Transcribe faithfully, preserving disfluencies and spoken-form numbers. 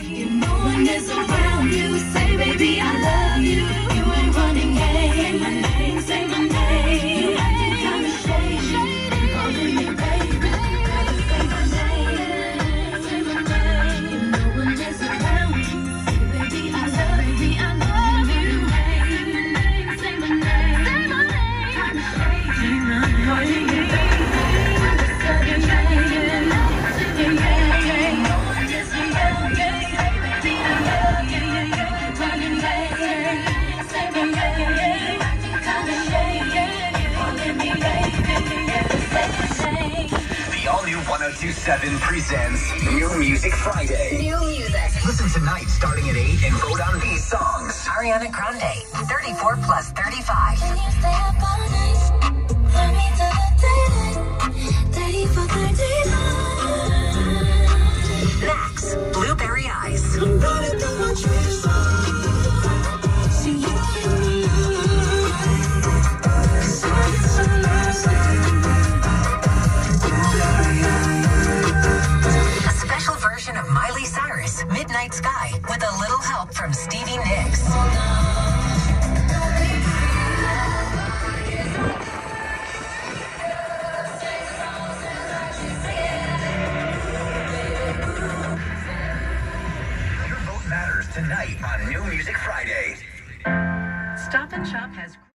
You know one is around you. Say, baby, I love you. You ain't running game. Say my name, say my name. You acting kinda shady. Calling me baby. You gotta say my name, say my name. You know one is around you. Say, baby, I love, baby, I love you. Say my name, say my name, say my name. Kinda shady. Say my name. Calling me baby. The all-new one oh two point seven presents New Music Friday. New music. Listen tonight starting at eight and vote on these songs. Ariana Grande, thirty-four plus thirty-five. Can you stay up all night? Love me till the daylight. thirty-four, thirty-five. Max, Blueberry Eyes. I'm running through my trees. See you in the light. So it's a last A special version of Miley Cyrus, Midnight Sky, with a little help from Stevie Nicks. Your vote matters tonight on New Music Friday. Stop and Shop has